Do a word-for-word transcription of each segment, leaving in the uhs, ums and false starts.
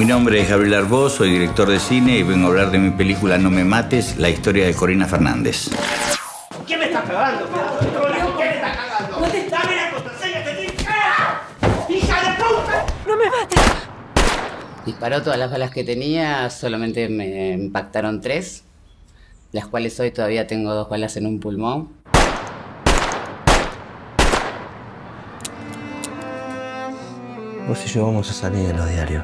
nombre es Gabriel Arbós, soy director de cine y vengo a hablar de mi película No me mates, la historia de Corina Fernández. ¿Por qué me estás cagando? ¿Por qué me estás cagando? ¡Dame la contraseña, te digo! ¡Hija de puta! ¡No me mates! Disparó todas las balas que tenía, solamente me impactaron tres, las cuales hoy todavía tengo dos balas en un pulmón. Vos y yo vamos a salir de los diarios.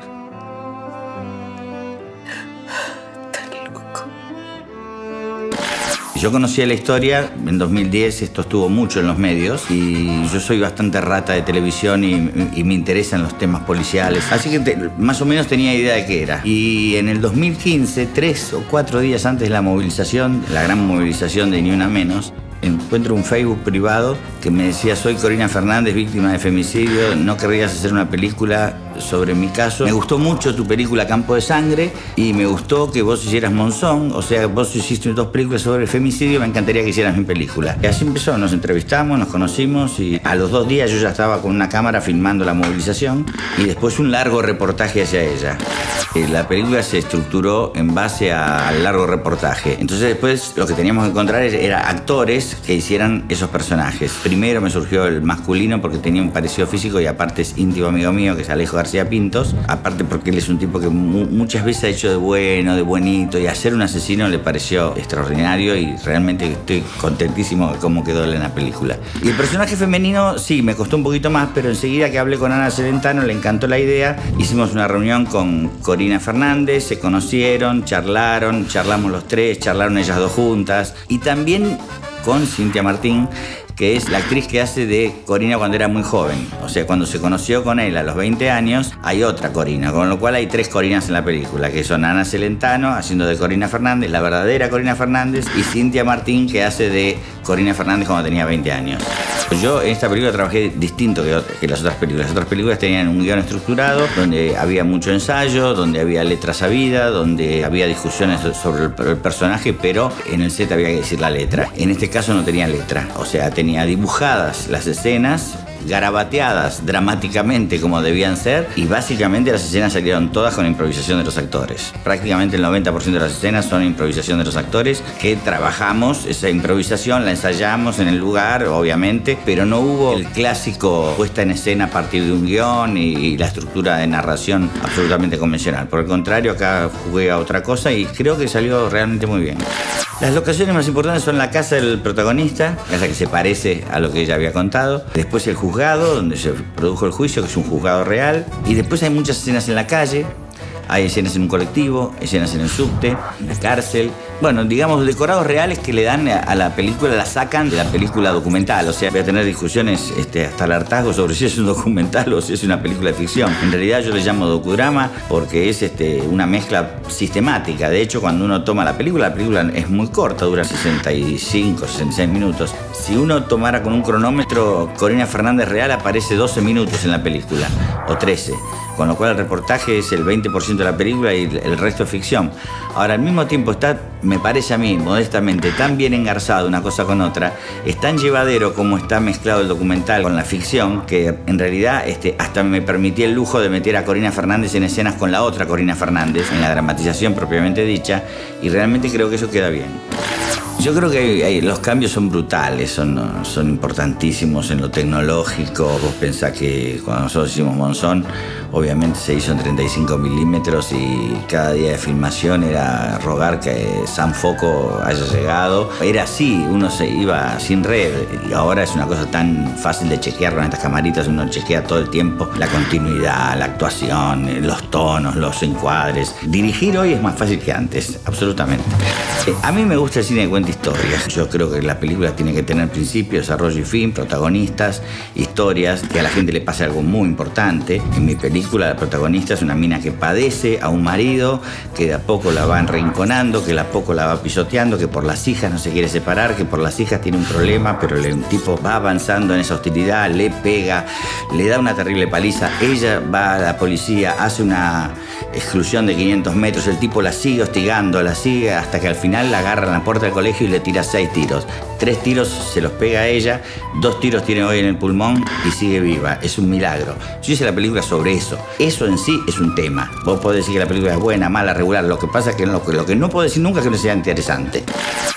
Yo conocía la historia en dos mil diez, esto estuvo mucho en los medios y yo soy bastante rata de televisión y, y me interesan los temas policiales, así que te, más o menos tenía idea de qué era. Y en el dos mil quince, tres o cuatro días antes de la movilización, la gran movilización de Ni Una Menos, encuentro un Facebook privado que me decía: soy Corina Fernández, víctima de femicidio, ¿no querrías hacer una película sobre mi caso? Me gustó mucho tu película Campo de Sangre y me gustó que vos hicieras Monzón, o sea, vos hiciste dos películas sobre femicidio, me encantaría que hicieras mi película. Y así empezó, nos entrevistamos, nos conocimos y a los dos días yo ya estaba con una cámara filmando la movilización y después un largo reportaje hacia ella. La película se estructuró en base al largo reportaje. Entonces después lo que teníamos que encontrar era actores que hicieran esos personajes. Primero me surgió el masculino porque tenía un parecido físico y aparte es íntimo amigo mío, que es Alejo García Pintos. Aparte porque él es un tipo que mu muchas veces ha hecho de bueno, de buenito, y hacer un asesino le pareció extraordinario y realmente estoy contentísimo de cómo quedó en la película. Y el personaje femenino sí, me costó un poquito más, pero enseguida que hablé con Ana Celentano le encantó la idea. Hicimos una reunión con Corina Fernández, se conocieron, charlaron, charlamos los tres, charlaron ellas dos juntas y también con Cintia Martín, que es la actriz que hace de Corina cuando era muy joven. O sea, cuando se conoció con él a los veinte años, hay otra Corina, con lo cual hay tres Corinas en la película, que son Ana Celentano, haciendo de Corina Fernández, la verdadera Corina Fernández, y Cintia Martín, que hace de Corina Fernández cuando tenía veinte años. Yo en esta película trabajé distinto que, que las otras películas. Las otras películas tenían un guión estructurado, donde había mucho ensayo, donde había letra sabida, donde había discusiones sobre el, el personaje, pero en el set había que decir la letra. En este caso no tenía letra, o sea, tenía dibujadas las escenas, garabateadas dramáticamente como debían ser, y básicamente las escenas salieron todas con improvisación de los actores. Prácticamente el noventa por ciento de las escenas son improvisación de los actores, que trabajamos esa improvisación, la ensayamos en el lugar, obviamente, pero no hubo el clásico puesta en escena a partir de un guión y, y la estructura de narración absolutamente convencional. Por el contrario, acá jugué a otra cosa y creo que salió realmente muy bien. Las locaciones más importantes son la casa del protagonista, casa que se parece a lo que ella había contado. Después el juzgado, donde se produjo el juicio, que es un juzgado real. Y después hay muchas escenas en la calle. Hay escenas en un colectivo, escenas en el subte, en la cárcel. Bueno, digamos, decorados reales que le dan a la película, la sacan de la película documental. O sea, voy a tener discusiones este, hasta el hartazgo sobre si es un documental o si es una película de ficción. En realidad yo le llamo docudrama porque es este, una mezcla sistemática. De hecho, cuando uno toma la película, la película es muy corta, dura sesenta y cinco, sesenta y seis minutos. Si uno tomara con un cronómetro, Corina Fernández real aparece doce minutos en la película, o trece. Con lo cual el reportaje es el veinte por ciento de la película y el resto es ficción. Ahora, al mismo tiempo está, me parece a mí, modestamente, tan bien engarzado una cosa con otra, es tan llevadero como está mezclado el documental con la ficción, que en realidad este, hasta me permití el lujo de meter a Corina Fernández en escenas con la otra Corina Fernández, en la dramatización propiamente dicha, y realmente creo que eso queda bien. Yo creo que hay, hay, los cambios son brutales, son, son importantísimos en lo tecnológico. Vos pensás que cuando nosotros hicimos Monzón, obviamente se hizo en treinta y cinco milímetros y cada día de filmación era rogar que San Foco haya llegado. Era así, uno se iba sin red y ahora es una cosa tan fácil de chequear con estas camaritas, uno chequea todo el tiempo la continuidad, la actuación, los tonos, los encuadres. Dirigir hoy es más fácil que antes, absolutamente. A mí me gusta el cine que cuenta historias. Yo creo que la película tiene que tener principio, desarrollo y fin, protagonistas, historias, que a la gente le pase algo muy importante. En mi película la protagonista es una mina que padece a un marido, que de a poco la va enrinconando, que de a poco la va pisoteando, que por las hijas no se quiere separar, que por las hijas tiene un problema, pero el tipo va avanzando en esa hostilidad, le pega, le da una terrible paliza. Ella va a la policía, hace una exclusión de quinientos metros. El tipo la sigue hostigando, la sigue hasta que al final la agarra en la puerta del colegio y le tira seis tiros. Tres tiros se los pega a ella, dos tiros tiene hoy en el pulmón y sigue viva. Es un milagro. Yo hice la película sobre eso. Eso en sí es un tema. Vos podés decir que la película es buena, mala, regular. Lo que pasa es que lo, lo que no puedo decir nunca es que no sea interesante.